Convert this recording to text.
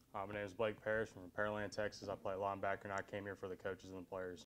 My name is Blake Parish from Pearland, Texas. I play linebacker, and I came here for the coaches and the players.